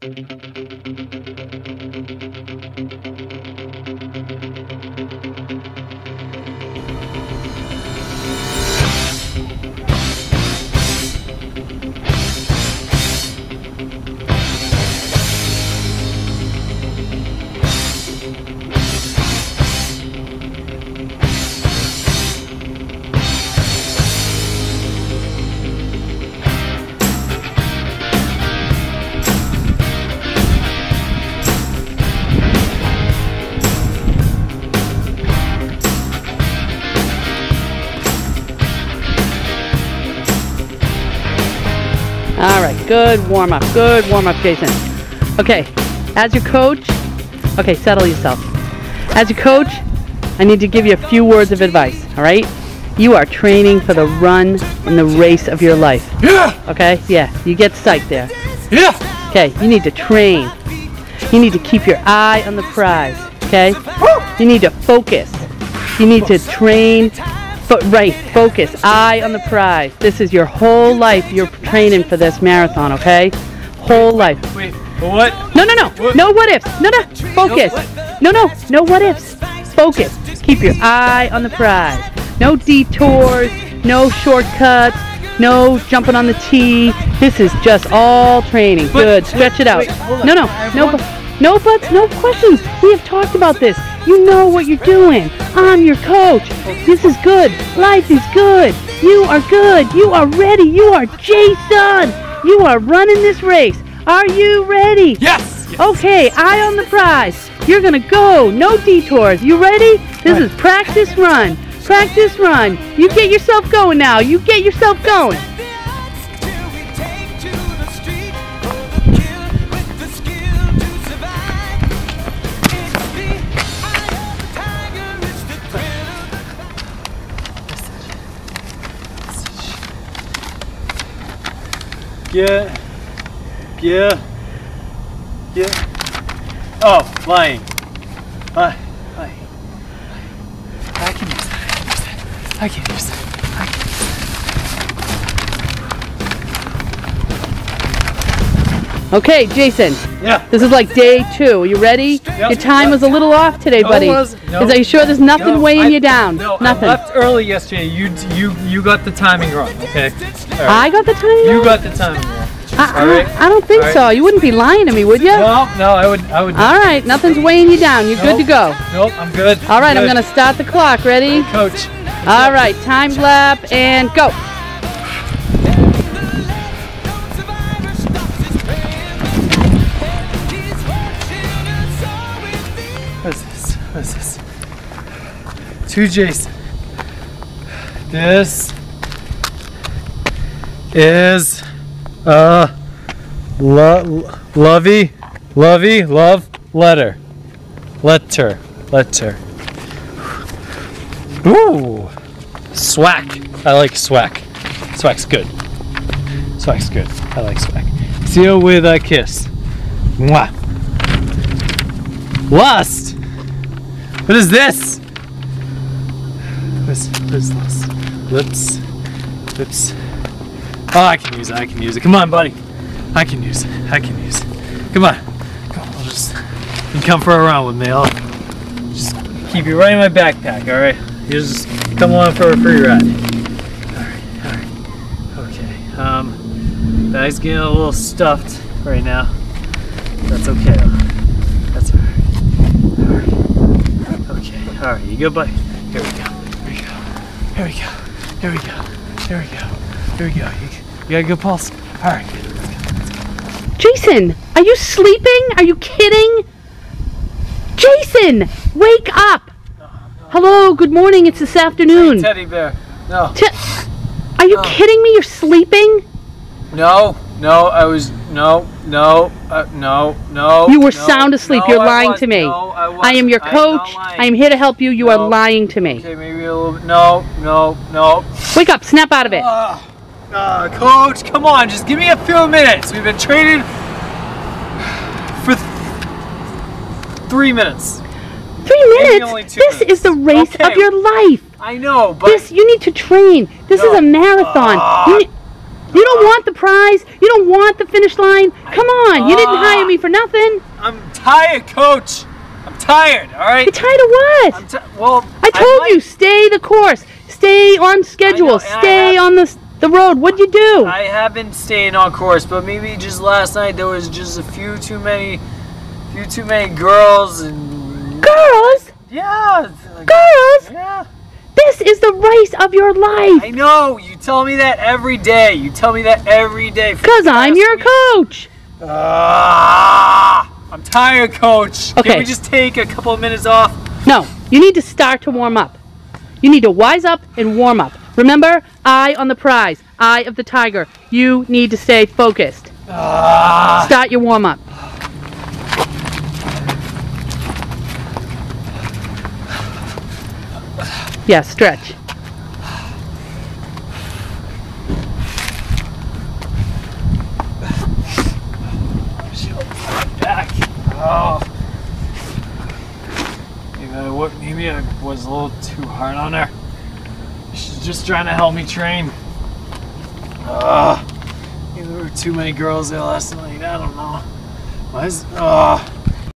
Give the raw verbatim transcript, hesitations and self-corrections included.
All right, good warm up, good warm up, Jason. Okay, as your coach, okay, settle yourself. As your coach, I need to give you a few words of advice, all right? You are training for the run and the race of your life. Yeah! Okay, yeah, you get psyched there. Yeah! Okay, you need to train. You need to keep your eye on the prize, okay? You need to focus. You need to train. But right, focus, eye on the prize. This is your whole life. You're training for this marathon, okay? Whole life. Wait, what? No, no, no. What? No what ifs. No, no. Focus. No, no. No what ifs. Focus. Keep your eye on the prize. No detours. No shortcuts. No jumping on the tee. This is just all training. Good. Stretch it out. Wait, hold on. No, no. I have No. one- bu- No buts. No questions. We have talked about this. You know what you're doing. I'm your coach. This is good. Life is good. You are good. You are ready. You are Jason. You are running this race. Are you ready? Yes! Yes. Okay, eye on the prize. You're gonna go. No detours. You ready? This is practice run. Practice run. You get yourself going now. You get yourself going. Yeah. Yeah. Yeah. Oh, lying. Uh, lying. I can use that. I can use that. I can use that. Okay, Jason. Yeah. This is like day two. Are you ready? Yep. Your time was a little off today, No, buddy. it was- no. Is, are you sure there's nothing No, weighing I- you down? No, nothing. I left early yesterday. You you you got the timing wrong. Okay. All right. I got the timing You wrong? got the timing wrong. I, All right. I, I don't think All right. so. You wouldn't be lying to me, would you? No, no, I would I would. All right, nothing's weighing you down. You're good to go. Nope, I'm good. All right, I'm good. going to start the clock. Ready? Coach. All right, time lap and go. What's this? What's this? To Jason. This is a lo lovey, lovey, love letter. Letter. Letter. Ooh. Swack. I like swack. Swack's good. Swack's good. I like swack. Seal with a kiss. Mwah. Lust. What is this? What is, what is this? Lips. Lips. Oh, I can use it. I can use it. Come on, buddy. I can use it. I can use it. Come on. Come on. I'll just you can come for a run with me. I'll just keep you right in my backpack. All right. You just come along for a free ride. All right. All right. Okay. Um, bag's getting a little stuffed right now. That's okay. That's all right. All right. Okay. All right. You good, buddy? Here we go. Here we go. Here we go. Here we go. Here we go. You, you got a good pulse? All right. Jason, are you sleeping? Are you kidding? Jason, wake up. Hello, good morning. It's this afternoon. Hey, teddy bear. No. Te are you No. kidding me? You're sleeping? No. No. I was. No. No. Uh, no. No. You were no, sound asleep. no, You're I lying was- to me. No, I, I am your wasn't. I'm not coach. lying. I am here to help you. You No. are lying to me. Okay, maybe a little bit. No. No. No. Wake up. Snap out of it. Uh, uh, coach, come on. Just give me a few minutes. We've been training for th three minutes. Three maybe minutes? only two This minutes. is the race Okay. of your life. I know, but This, you need to train. This No. is a marathon. Ah. You need- You don't want the prize. You don't want the finish line. Come on. You didn't hire me for nothing. I'm tired, Coach. I'm tired, all right? You're tired of what? I'm t well, I told I you, stay the course. Stay on schedule. know, Stay have, on the, the road. What'd you do? I have been staying on course, but maybe just last night there was just a few too many, few too many girls and... Girls? Yeah. Like, Girls? Yeah. This is the race of your life. I know. You tell me that every day. You tell me that every day. Because I'm your week. coach. Ah, I'm tired, Coach. Okay. Can we just take a couple of minutes off? No, you need to start to warm up. You need to wise up and warm up. Remember, eye on the prize, eye of the tiger. You need to stay focused. Ah. Start your warm up. Yeah, stretch. Back. Oh. Maybe I, what, maybe I was a little too hard on her. She's just trying to help me train. Uh, maybe there were too many girls there last night. I don't know. Why is, uh,